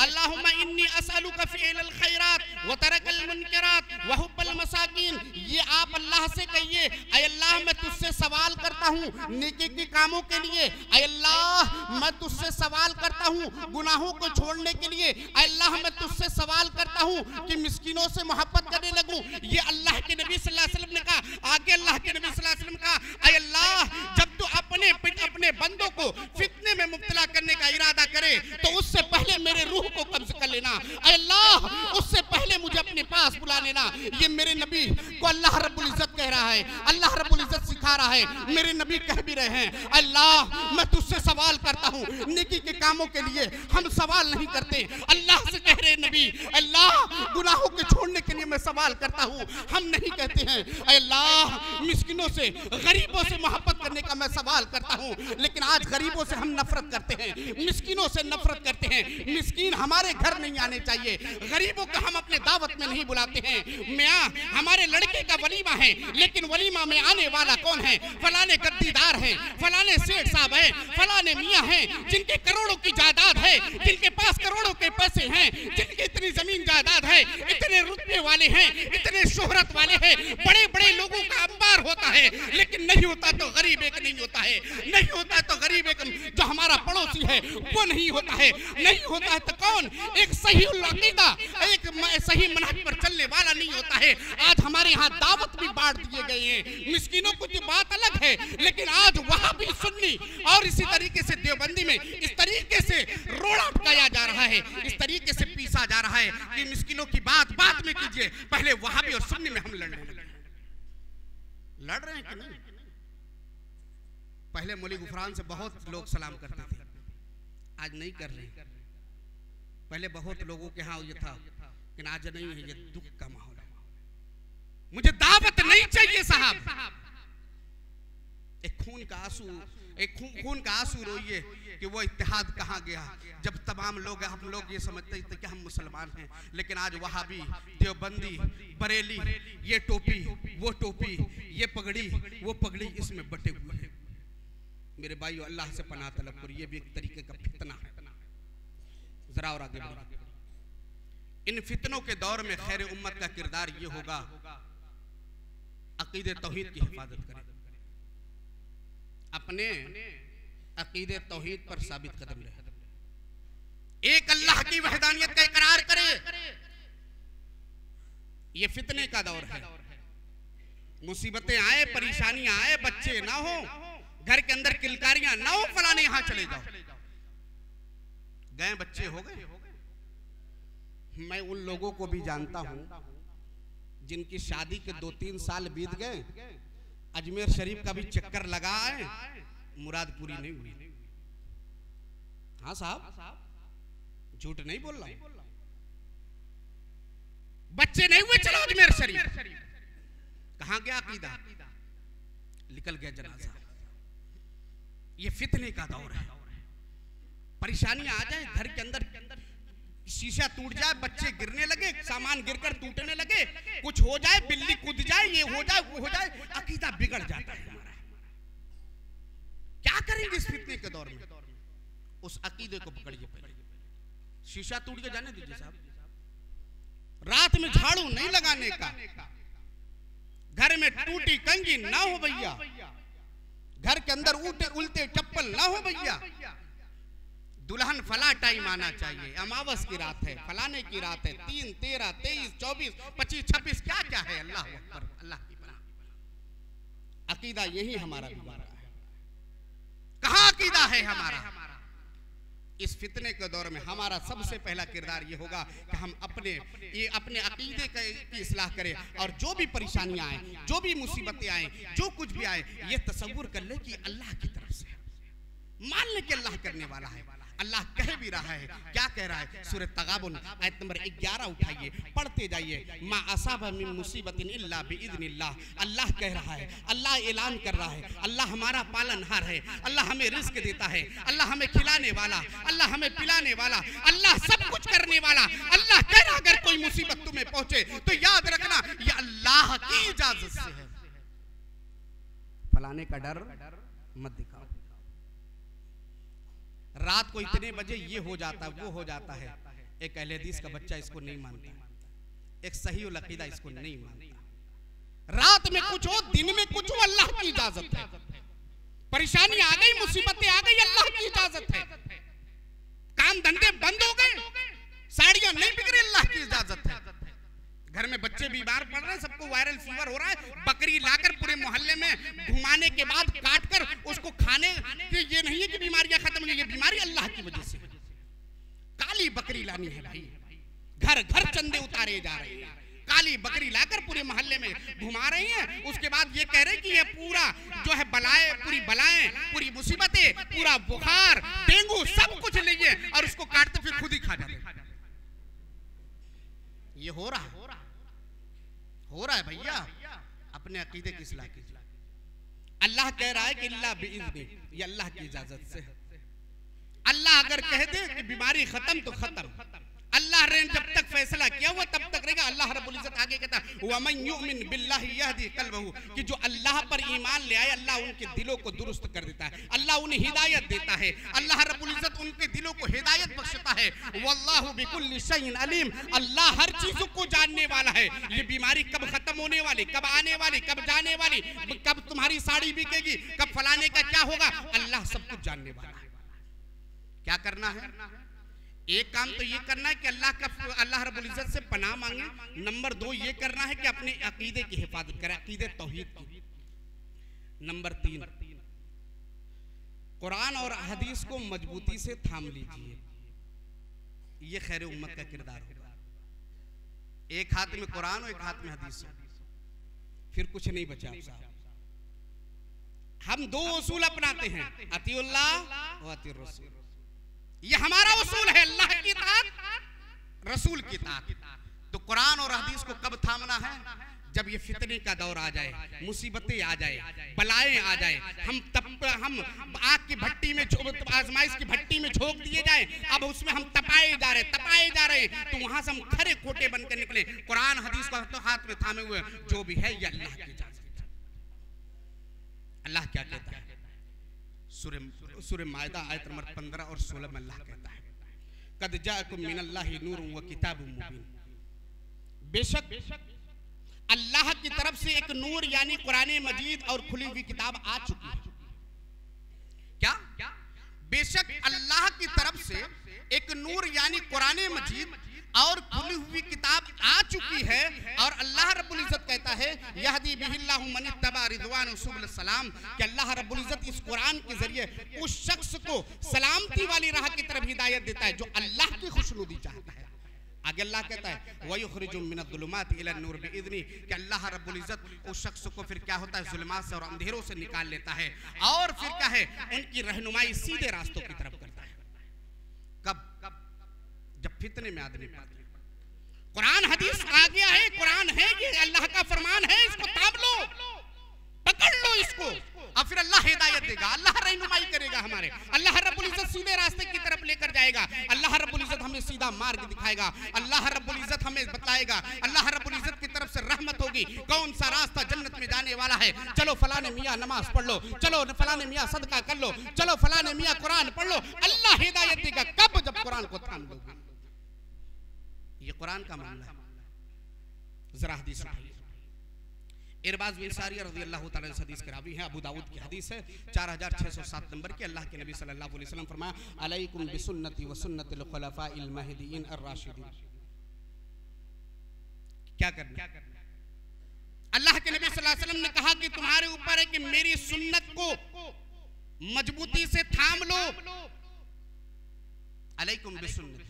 व तरकल मुनकरात व हुब्बल मसाकीन। ये आप अल्लाह से कहिए, ऐ अल्लाह मैं तुझसे सवाल करता हूँ नेकी के कामों के लिए, ऐ अल्लाह मैं तुझसे सवाल करता हूँ गुनाहों को छोड़ने के लिए, ऐ अल्लाह मैं तुझसे सवाल करता हूँ कि मिस्किनों से मोहब्बत करने लगूं। ये अल्लाह के नबी सल्लल्लाहु अलैहि वसल्लम ने कहा। आगे अल्लाह के नबी सल्लल्लाहु अलैहि वसल्लम कहा, ऐ अल्लाह जब तू अपने अपने बंदों को फितने में मुब्तला करने का इरादा करे तो उससे पहले मेरे रूह को कब्ज कर लेना, ऐ अल्लाह उससे पहले मुझे अपने पास बुला लेना। ये मेरे नबी को अल्लाह रब्बुल इज्जत कह रहा है, अल्लाह रब्बुल इज्जत सिखा रहा है। मेरे नबी कह भी रहे हैं, अल्लाह मैं तुझसे सवाल करता हूँ नेकी के कामों के लिए। हम सवाल नहीं करते, अल्लाह से कह रहे नबी, अल्लाह गुनाहों के छोड़ने के लिए मैं सवाल करता हूँ। हम नहीं कहते हैं अल्लाह मिस्किनों से गरीबों से मोहब्बत करने का मैं सवाल करता हूँ, लेकिन आज गरीबों से हम नफरत करते हैं, मिस्किनों से नफरत करते हैं। मिस्किन हमारे घर नहीं आने चाहिए, गरीबों को हम अपने दावत में नहीं बुलाते हैं। मियाँ हमारे लड़के का वलीमा है, लेकिन वलीमा में आने वाला कौन है? फलाने गद्दीदार हैं, फलाने सेठ साहब हैं, फलाने मियाँ हैं जिनके करोड़ों की जायदाद है, जिनके पास करोड़ों के पैसे हैं, जिनकी इतनी जमीन जायदाद है, इतने रुतबे वाले हैं, इतने शोहरत वाले हैं, बड़े बड़े लोगों का अंबार होता है, लेकिन नहीं होता तो गरीब एक नहीं होता है, नहीं होता तो गरीब एक जो हमारा पड़ोसी है वो नहीं होता है, नहीं होता है तो कौन? एक सही अकीदा, एक सही मनहज पर चलने वाला नहीं होता है। आज हमारे यहाँ दावत भी बांट दिए गए हैं, मिस्किनों को तो बात अलग है, लेकिन आज वहाँ भी सुन्नी और इसी तरीके से देवबंदी में इस तरीके से रोड़ा अटकाया जा रहा है, इस तरीके से पीसा जा रहा है कि मिस्किनों की बात बात में कीजिए, पहले वहाँ भी और सुन्नी में हम लड़ रहे हैं। लड़ रहे हैं कि नहीं? पहले मौली गुफरान से बहुत लोग सलाम करते थे, आज नहीं कर रहे। पहले बहुत लोगों के यहाँ ये था, लेकिन आज नहीं है। ये दुख का माहौल है। मुझे दावत नहीं चाहिए साहब। एक खून का आंसू, एक खून खून का आंसू रोइए कि वो इत्तेहाद कहाँ गया, जब तमाम लोग हम लोग ये समझते थे कि हम मुसलमान हैं, लेकिन आज वहाबी, देवबंदी, बरेली, ये टोपी, वो टोपी, ये पगड़ी, वो पगड़ी, इसमें बटे हुए हैं। मेरे भाइयों अल्लाह से पनाह तलब करो, ये भी एक तरीके का फितना है। जरा और आगे बढ़ो। इन फितनों के दौर में खैर उम्मत का किरदार ये होगा, अकीदे तौहीद की हिफाजत करें, अपने अकीदे तौहीद पर साबित कदम रहे, एक अल्लाह की वहदानियत का इकरार करे। ये फितने का दौर है, मुसीबतें आए, परेशानियां आए, बच्चे ना हो, घर के अंदर किलकारियां ना हो, फलाने यहां चले जाओ, गए बच्चे हो गए। मैं उन लोगों को भी जानता हूं जिनकी शादी के दो तीन साल बीत गए, अजमेर शरीफ का भी चक्कर लगा है, मुराद पूरी नहीं हुई। हाँ साहब, झूठ नहीं बोल रहा, बच्चे नहीं हुए, चलो अजमेर शरीफ। कहां गया अकीदा? निकल गया जनाजा। ये फितने का दौर है, परेशानियां आ जाए, घर के अंदर शीशा टूट जाए, बच्चे गिरने लगे, सामान गिरकर टूटने लगे, कुछ हो जाए, बिल्ली कूद जाए, ये हो जाए, वो हो जाए, अकीदा बिगड़ जाता है हमारा। क्या करेंगे इस फितने के दौर में? उस अकीदे को पकड़िए पहले। शीशा टूट के जाने दीजिए साहब, रात में झाड़ू नहीं लगाने का, घर में टूटी कंगी ना हो भैया, घर के अंदर उल्टे उल्टे चप्पल ना हो भैया, दुल्हन फला टाइम आना चाहिए, अमावस की रात है, फलाने की रात है, तीन तेरह तेईस चौबीस पच्चीस छब्बीस क्या क्या है, अल्लाह अकबर, अल्लाह की पनाह। अकीदा यही हमारा बीमार है। कहाँ अकीदा है हमारा? इस फितने के दौर में हमारा सबसे पहला किरदार ये होगा कि हम अपने ये अपने अकीदे की इस्लाह करें, और जो भी परेशानियां आए, जो भी मुसीबतें आए, जो कुछ भी आए, ये तसव्वुर कर ले कि अल्लाह की तरफ से, मान ले कि अल्लाह करने वाला है। अल्लाह कह भी रहा है, क्या कह रहा है? सूरह तगाबुन आयत नंबर ग्यारह उठाइए, पढ़ते जाइए। मा असाबा मिन मुसीबतिन इल्ला बिइज़्निल्लाह, अल्लाह कह रहा है, अल्लाह ऐलान कर रहा है, अल्लाह हमारा पालनहार है, अल्लाह हमें रिस्क देता है, अल्लाह हमें खिलाने वाला, अल्लाह हमें पिलाने वाला, अल्लाह सब कुछ करने वाला। अल्लाह कह रहा अगर कोई मुसीबत तुम्हें पहुंचे तो याद रखना ये अल्लाह की इजाजत से है, फलाने का डर मत दिखाओ। रात को इतने बजे ये हो जाता, वो हो जाता है। एक अहले हदीस का बच्चा इसको नहीं मानता, एक सही अकीदा इसको नहीं मानता। रात में कुछ हो, दिन में कुछ हो, अल्लाह की इजाजत है। परेशानी आ गई, मुसीबतें आ गई, अल्लाह की इजाजत है। काम धंधे बंद हो गए, साड़ियां नहीं बिक रही, अल्लाह की इजाजत है। घर में बच्चे बीमार पड़ रहे हैं, सबको वायरल फीवर हो रहा है, बकरी लाकर पूरे मोहल्ले में घुमाने के बाद काट कर उसको खाने के, ये नहीं है कि बीमारियां खत्म हुई, ये बीमारी अल्लाह की वजह से। काली बकरी लानी है भाई, घर घर चंदे उतारे जा रहे हैं, काली बकरी लाकर पूरे मोहल्ले में घुमा रही हैं। उसके बाद ये कह रहे हैं कि ये पूरा जो है बलाएं, पूरी बलाएं, पूरी मुसीबतें, पूरा बुखार, डेंगू सब कुछ लिए और उसको काटते फिर खुद ही खा जाते। ये हो रहा है, हो रहा है भैया। अपने अकीदे की इस्लाह कीजिए। अल्लाह कह रहा है कि अल्लाह बिइज़्नी, ये अल्लाह की इजाजत से। अल्लाह अगर कह दे कि बीमारी खत्म तो खत्म, अल्लाह ने जब तक फैसला किया हुआ तब तक रहेगा। अल्लाह रब्बुल इज्जत आगे कहता है वमन युमिन बिल्लाहि यहदी कल्बहु, कि जो अल्लाह पर ईमान ले आए अल्लाह उनके दिलों को दुरुस्त कर देता है, अल्लाह उन्हें हिदायत देता है, अल्लाह रब्बुल इज्जत उनके दिलों को हिदायत बख्शता है। वल्लाहु बिकुल्लि शैइन अलीम, अल्लाह हर चीज को जानने वाला है। ये बीमारी कब खत्म होने वाली, कब आने वाली, कब जाने वाली, कब तुम्हारी साड़ी बिकेगी, कब फलाने का क्या होगा, अल्लाह सब कुछ जानने वाला है। क्या करना है? एक काम तो ये करना है कि अल्लाह का अल्लाह रब्बुल इज्जत से पनाह मांगे। नंबर दो ये करना है कि अपने अकीदे की हिफाजत करें, अकीदे तौहीद की। नंबर तीन, कुरान और हदीस को मजबूती से थाम लीजिए, ये खैर उम्मत का किरदार होगा। एक हाथ में कुरान और एक हाथ में हदीस हो, फिर कुछ नहीं बचा साहब। हम दो उसूल अपनाते हैं, अतीउल्लाह व अतीउर रसूल। ये हमारा उसूल है, अल्लाह की इताअत, रसूल की इताअत। तो कुरान और हदीस को कब थामना है? जब ये फितने का दौर आ जाए, मुसीबतें आ जाए, बलाएं आ जाए, हम तप हम आग की भट्टी में, आजमाइश की भट्टी में झोंक दिए जाए, अब उसमें हम तपाए जा रहे तपाए जा रहे तो वहां से हम खरे खोटे बनकर निकले। कुरान हदीस को तो हाथ में थामे हुए, जो भी है ये अल्लाह की इजाजत। अल्लाह क्या कहता है? सूरह सूरह माइदा आयत नंबर पंद्रह और सोलह में अल्लाह कहता है कद जाअकुम मिनल्लाहि नूरुन व किताबुम मुबीन, बेशक अल्लाह की तरफ से एक नूर यानी कुरान मजीद और खुली हुई किताब आ चुकी है। क्या? बेशक अल्लाह की तरफ से एक नूर यानी कुरान मजीद और खुली हुई किताब आ चुकी है। और अल्लाह रब्बुल इज्जत कहता है यहदी बिहिल्लाहु मन इत्तबा रिदवान सुबुल सलाम, कि अल्लाह रब्बुल इज्जत इस कुरान के जरिए उस शख्स को सलामती वाली राह की तरफ हिदायत देता है जो अल्लाह की खुशनुदी चाहता है। आगे अल्लाह कहता है वयुखरिजुम मिनद्दुलुमाति इला नूर बिइज़्नी, कि अल्लाह रब्बुल इज्जत उस शख्स को फिर क्या होता है, जुल्मात से और अंधेरों से निकाल लेता है और फिर क्या है, उनकी रहनुमाई सीधे रास्तों की तरफ करता है। कब? जब फितने में आदमी पड़ता है। कुरान हदीस आ गया है, कुरान है, ये अल्लाह का फरमान है, इसको थाम लो, पकड़ लो इसको, और फिर अल्लाह हिदायत देगा, अल्लाह रहनुमाई करेगा हमारे, अल्लाह रब्बुल इज्जत सीधे रास्ते की तरफ लेकर जाएगा, अल्लाह रब्बुल इज्जत हमें सीधा मार्ग दिखाएगा, अल्लाह रब्बुल इज्जत हमें बतलाएगा, अल्लाह रब्बुल इज्जत की तरफ से रहमत होगी। कौन सा रास्ता जन्नत में जाने वाला है? चलो फलाने मियाँ नमाज पढ़ लो, चलो फलाने मियाँ सदका कर लो, चलो फलाने मियाँ कुरान पढ़ लो, अल्लाह हिदायत देगा। कब? जब कुरान को थाम लोगे। ये कुरान का मामला है। जरा हदीस उठाइए। इरबाज बिन सारिया रज़ियल्लाहु ताला अन्हु हदीस के रावी हैं, अबू दाऊद की हदीस है चार हजार छह सौ सात नंबर की। अल्लाह के नबी सल्लल्लाहु अलैहि वसल्लम फरमाया अलैकुम बिसुन्नति व सुन्नतिल खुलफाइल महदीयीन अर्राशिदीन। क्या करना? अल्लाह के नबी सल्लल्लाहु अलैहि वसल्लम ने कहा कि तुम्हारे ऊपर है कि मेरी सुन्नत को मजबूती से थाम लो। अलैकुम बिसुन्नति,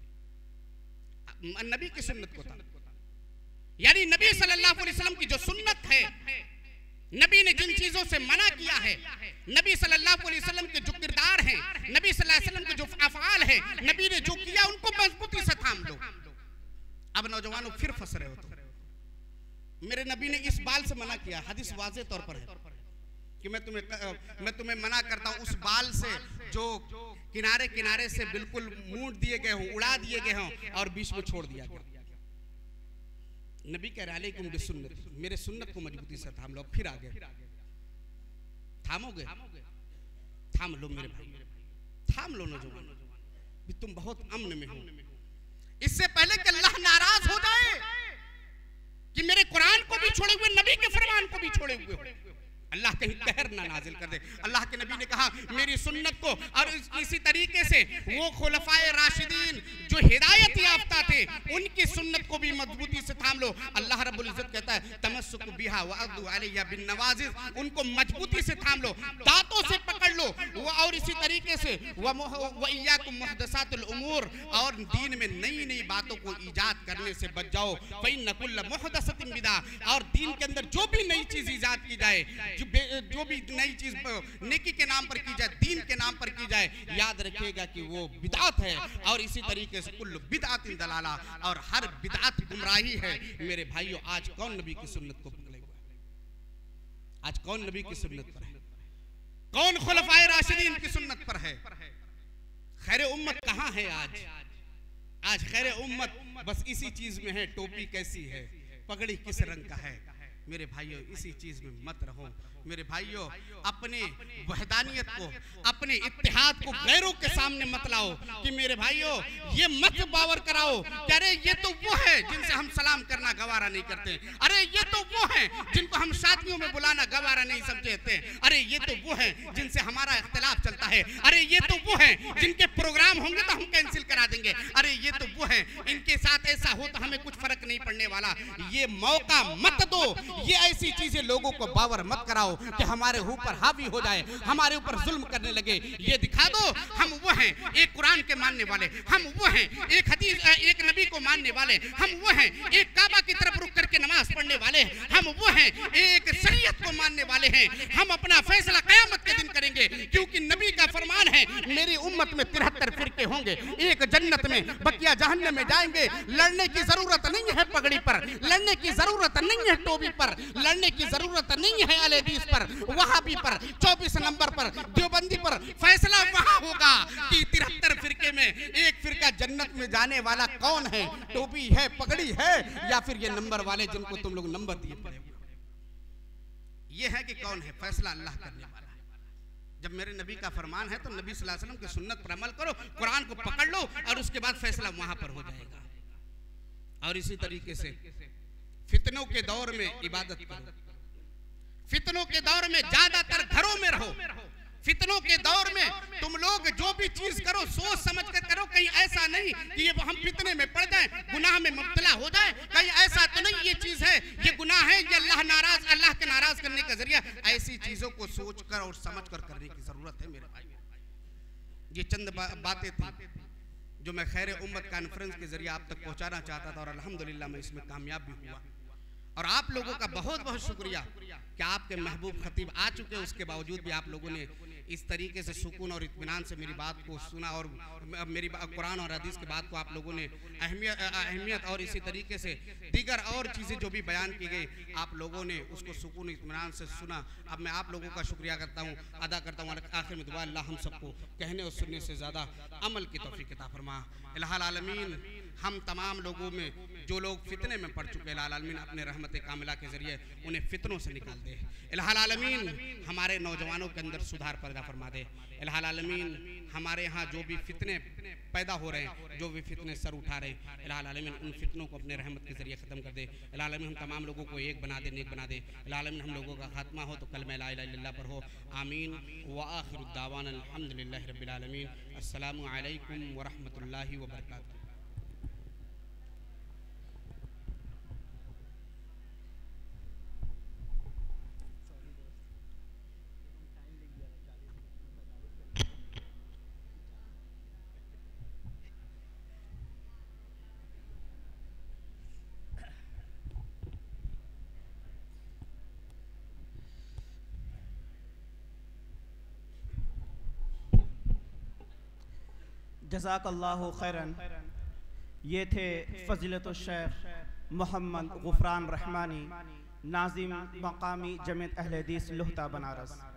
नबी की सुन्नत को थाम, यानी नबी सल्लल्लाहु अलैहि वसल्लम की जो सुन्नत है, नबी ने जिन चीजों से मना किया है, नबी सल्लल्लाहु अलैहि वसल्लम के जो किरदार हैं, नबी सल्लल्लाहु अलैहि वसल्लम के जो अफआल हैं, नबी ने जो किया उनको मजबूती से थाम लो। अब नौजवानों फिर फंस रहे हो तो मेरे नबी ने इस बाल से मना किया, हदीस वाज़े तौर पर है कि मैं तुम्हें मैं तुम्हें मना करता हूं उस बाल से जो किनारे किनारे से बिल्कुल मूड दिए गए हों, उड़ा दिए गए हों और बीच में छोड़ दिया गया। नबी कह रहे अलैकुम बिसुन्नती, मेरे सुन्नत को मजबूती से थाम लो। फिर आगे थामोगे? थाम लो मेरे भाई, थाम लो नौजवान, तुम बहुत अमन में हो। इससे पहले कि अल्लाह नाराज हो जाए कि मेरे कुरान को भी छोड़े हुए, नबी के फरमान को भी छोड़े हुए हो। अल्लाह कहीं कहर ना नाजिल कर दे। अल्लाह के नबी ने कहा मेरी सुन्नत को, और इस, इसी तरीके से वो खुलफाए राशिदीन जो हिदायत याफ्ता थे उनकी सुन्नत को भी मजबूती से थाम लो। अल्लाह रब्बुल इज्जत कहता है तमस्सुक बिहा व अद्दु अलैया बिन नवाजिज, उनको मजबूती से थाम लो, दांतों से पकड़ लो। वो और इसी तरीके से व इय्याकुम मुहदसातुल उमूर, और दीन में नई नई बातों को ईजाद करने से बच जाओ। फ़इन्न कुल्ल मुहदसतिन बिदा, और दीन के अंदर जो भी नई चीज ईजाद की जाए, जो भी नई चीज नेकी के नाम पर की जाए, दीन के नाम पर की जाए, याद रखिएगा कि वो बिदअत है। और इसी तरीके से कुल्लु बिदअतिन दलाला, और हर बिदअत गुमराही है। मेरे भाइयों, आज कौन नबी की सुन्नत को पकड़े हुए? आज कौन नबी की सुन्नत पर है? कौन खुलफाए राशिदीन की सुन्नत पर है? खैर उम्मत कहां है आज? आज खैर उम्मत बस इसी चीज में है, टोपी कैसी है, पगड़ी किस रंग का है। मेरे भाइयों, इसी चीज में मत रहो। मेरे भाइयों, अपने वहदानियत को, अपने इत्तेहाद को गैरों के सामने मत लाओ कि मेरे भाइयों ये मत बावर कराओ कि अरे ये तो वो है जिनसे हम सलाम करना गवारा नहीं करते, अरे ये तो वो है जिनको हम शादियों में बुलाना गवारा नहीं समझते, अरे ये तो वो है जिनसे हमारा इख्तिलाफ चलता है, अरे ये तो वो है जिनके प्रोग्राम होंगे तो हम कैंसिल करा देंगे, अरे ये तो वो है इनके साथ ऐसा हो तो हमें कुछ फर्क नहीं पड़ने वाला। ये मौका मत दो, ये ऐसी चीजें लोगों को बावर मत कराओ कि हमारे ऊपर हावी हो जाए, हमारे ऊपर जुल्म करने लगे। ये दिखा दो हम वो हैं एक कुरान के मानने वाले, हम वो हैं एक हदीस एक नबी को मानने वाले, हम वो हैं एक काबा की तरफ रुक करके नमाज पढ़ने वाले, हम वो हैं एक शरीयत को मानने वाले हैं। हम अपना फैसला कयामत के दिन करेंगे, क्योंकि नबी का फरमान है मेरी उम्मत में तिहत्तर फिरके होंगे, एक जन्नत में बकिया जहन्नम में जाएंगे। लड़ने की जरूरत नहीं है पगड़ी पर, लड़ने की जरूरत नहीं है टोपी पर, लड़ने की जरूरत नहीं है अहले हदीस पर, वहाबी पर, चौबीस नंबर पर, देवबंदी पर। फैसला वहां होगा कि तिहत्तर फिरके में एक फिरका जन्नत में जाने वाला कौन है, टोपी है, पगड़ी है, या फिर ये नंबर वाले जिनको तुम लोग नंबर दिए पड़े। ये है कि कौन है, फैसला अल्लाह करने वाला है। जब मेरे नबी का फरमान है तो नबी सल्लल्लाहु अलैहि वसल्लम की सुन्नत पर अमल करो, कुरान को पकड़ लो, और उसके बाद फैसला वहां पर हो जाएगा। और इसी तरीके से फितनों के दौर में इबादत करो, फितनों के दौर में ज्यादातर घरों में रहो। फितनों के दौर में तुम लोग जो भी चीज करो सोच समझ कर करो, कहीं ऐसा नहीं कि ये हम फितने में पड़ जाएं, गुनाह में मुब्तला हो जाए, कहीं ऐसा तो नहीं ये चीज है, ये गुनाह है, ये अल्लाह नाराज, अल्लाह के नाराज करने का जरिया। ऐसी चीजों को सोच कर और समझ कर करने की जरूरत है मेरे भाई। ये चंद बा, बातें थी जो मैं खैर उम्मत कॉन्फ्रेंस के जरिए आप तक पहुंचाना चाहता था, और अल्हम्दुलिल्लाह मैं इसमें कामयाब भी हुआ। और आप लोगों का बहुत बहुत शुक्रिया कि आपके महबूब खतीब आ चुके, उसके बावजूद भी आप लोगों ने इस तरीके से सुकून और इत्मीनान से मेरी बात को सुना, और मेरी कुरान और हदीस की बात को आप लोगों ने अहमियत अहमियत और इसी तरीके से दीगर और चीज़ें जो भी बयान की गई आप लोगों ने उसको सुकून इत्मीनान से सुना। अब मैं आप लोगों का शुक्रिया करता हूँ, अदा करता हूँ। आखिर में दुआ अल्लाह हम सबको कहने और सुनने से ज़्यादा अमल की तौफीक अता फरमा। इलाहुल आलमीन हम तमाम लोगों में जो लोग फितने में पड़ चुके, इलाहुल आलमीन अपने रहमत कामिला के जरिए उन्हें फितनों से निकाल दे। इलाहुल आलमीन हमारे नौजवानों के अंदर सुधार पैदा फरमा दे। इलाहुल आलमीन हमारे यहाँ जो भी फितने पैदा हो रहे हैं, जो भी फितने सर उठा रहे हैं, इलाहुल आलमीन उन फितनों को अपने रहमत के जरिए ख़त्म कर दे। इलाहुल आलमीन हम तमाम लोगों को एक बना दे, नेक बना दे। इलाहुल आलमीन हम लोगों का खात्मा हो तो कलमा ला इलाहा इल्लल्लाह पर हो। आमीन व आखिरु दावाना अल्हम्दुलिल्लाहि रब्बिल आलमीन। अस्सलामु अलैकुम व रहमतुल्लाहि व बरकातुहू। जज़ाकल्लाहु खैरन। ये थे फ़ज़ीलतुल शेख मोहम्मद गुफ़रान रहमानी, नाज़िम मक़ामी जमीयत अहले हदीस लोहता बनारस।